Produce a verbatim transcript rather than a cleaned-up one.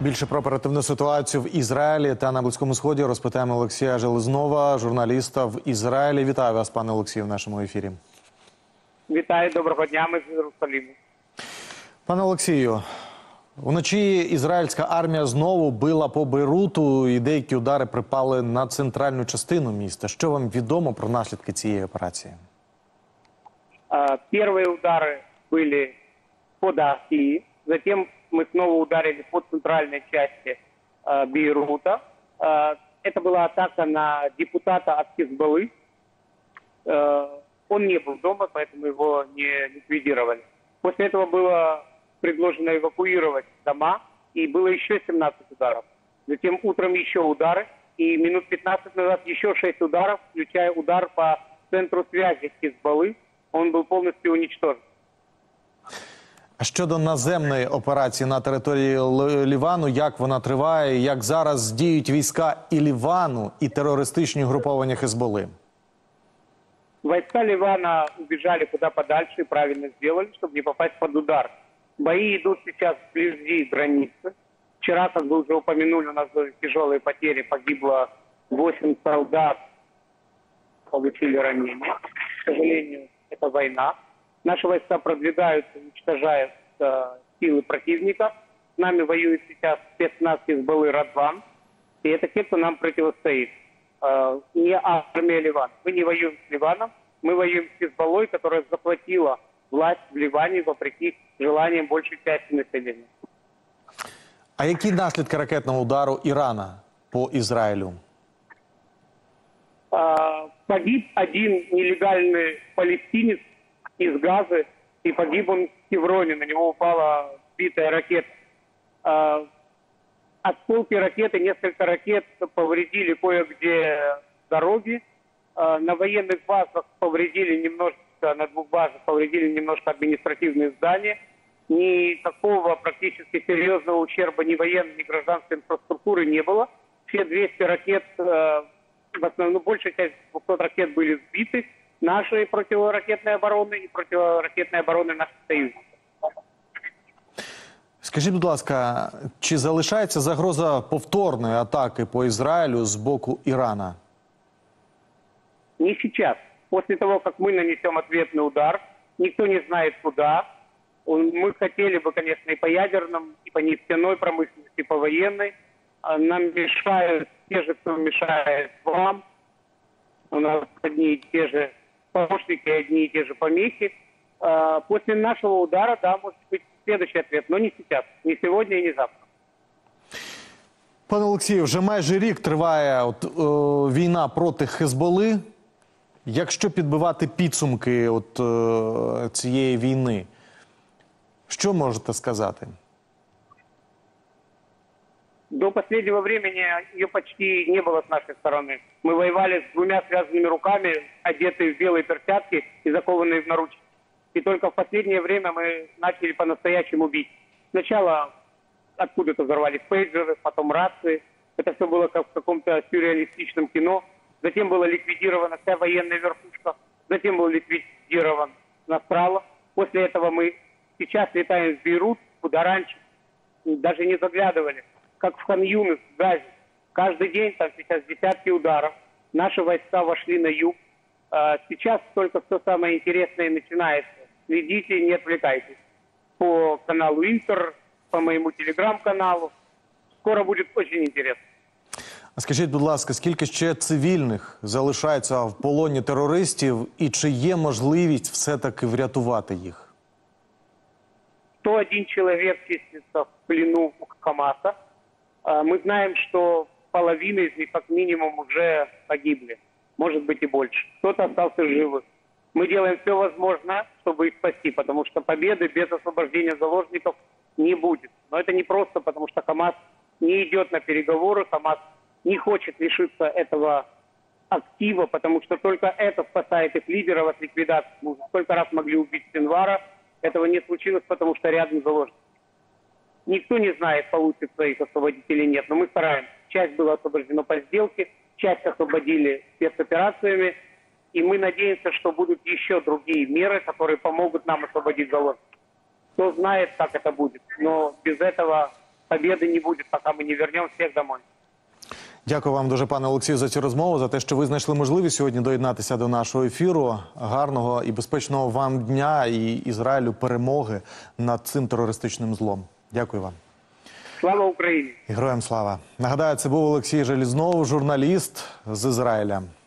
Більше про оперативну ситуацію в Ізраїлі та на Близькому Сході розпитаємо Олексія Железнова, журналіста в Ізраїлі. Вітаю вас, пане Олексію, в нашому ефірі. Вітаю, доброго дня, ми з Єрусалиму. Пане Олексію, вночі ізраїльська армія знову била по Бейруту і деякі удари припали на центральну частину міста. Що вам відомо про наслідки цієї операції? Первые удары были по Дафии, затем мы снова ударили по центральной части э, Бейрута. Э, это была атака на депутата от Хизбаллы. Э, он не был дома, поэтому его не ликвидировали. После этого было предложено эвакуировать дома, и было еще семнадцать ударов. Затем утром еще удары, и минут пятнадцать назад еще шесть ударов, включая удар по центру связи Хизбаллы. Он был полностью уничтожен. А щодо наземної операції на території Лівану, як вона триває, як зараз діють війська і Лівану, і терористичні угруповання Хизбалли? Войска Ливана убежали куда подальше и правильно сделали, чтобы не попасть под удар. Бои идут сейчас вблизи границы. Вчера, как вы уже упомянули, у нас были тяжелые потери, погибло восемь солдат, получили ранения. К сожалению, это война. Наши войска продвигаются, уничтожают э, силы противника. С нами воюет сейчас спецназ Хизбаллы Радван. И это те, кто нам противостоит. Э, не армия Ливана. Мы не воюем с Ливаном. Мы воюем с Хизбаллой, которая захватила власть в Ливане вопреки желаниям большей части населения. А які наслідки ракетного удару Ірана по Ізраїлю? Э, погиб один нелегальный палестинец из Газы, и погиб он в Хевроне, на него упала сбитая ракета. Э, осколки ракеты, несколько ракет повредили кое-где дороги. Э, на военных базах повредили немножко, на двух базах повредили немножко административные здания. Никакого практически серьезного ущерба ни военной, ни гражданской инфраструктуры не было. Все двести ракет, э, в основном большая часть двухсот ракет были сбиты нашей противоракетной обороны и противоракетной обороны наших союзников. Скажіть, будь ласка, чи залишається загроза повторної атаки по Ізраїлю з боку Ірана? Не сейчас. После того, как мы нанесем ответный удар, никто не знает куда. Мы хотели бы, конечно, и по ядерным, и по нефтяной промышленности, и по военной. Нам мешают те же, кто мешает вам. У нас одни и те же помощники, одни и те же помехи. После нашего удара, да, может быть следующий ответ, но не сейчас, не сегодня и не завтра. Пане Олексію, вже майже рік триває от, о, війна проти Хизбалли. Якщо підбивати підсумки от, о, цієї війни, що можете сказати? До последнего времени ее почти не было с нашей стороны. Мы воевали с двумя связанными руками, одетые в белые перчатки и закованные в наручники. И только в последнее время мы начали по-настоящему бить. Сначала откуда-то взорвались пейджеры, потом рации. Это все было как в каком-то сюрреалистичном кино. Затем была ликвидирована вся военная верхушка. Затем был ликвидирован Насралла. После этого мы сейчас летаем в Бейрут, куда раньше даже не заглядывали. Как в Хан-Юнис, в Газе. Каждый день там сейчас десятки ударов. Наши войска вошли на юг. Сейчас только все самое интересное начинается. Следите, не отвлекайтесь. По каналу Интер, по моему телеграм-каналу. Скоро будет очень интересно. А скажіть, будь ласка, скільки ще цивільних залишається в полоні терористів і чи є можливість все-таки врятувати їх? сто один человек числится в плену у Хамаса. Мы знаем, что половина из них как минимум уже погибли. Может быть и больше. Кто-то остался живых. Мы делаем все возможное, чтобы их спасти, потому что победы без освобождения заложников не будет. Но это не просто, потому что Хамас не идет на переговоры, Хамас не хочет лишиться этого актива, потому что только это спасает их лидеров от ликвидации. Мы сколько раз могли убить Синвара, этого не случилось, потому что рядом заложники. Никто не знает, получится их освободить или нет, но мы стараемся. Часть была освобождена по сделке, часть освободили спецоперациями, и мы надеемся, что будут еще другие меры, которые помогут нам освободить заложников. Кто знает, как это будет, но без этого победы не будет, пока мы не вернем всех домой. Дякую вам дуже, пане Олексію, за цю розмову, за те, що ви знайшли можливість сьогодні доєднатися до нашого ефіру. Гарного і безпечного вам дня і Ізраїлю перемоги над цим терористичним злом. Дякую вам. Слава Україні! І героям слава. Нагадаю, це був Олексій Желізнов, журналіст з Ізраїля.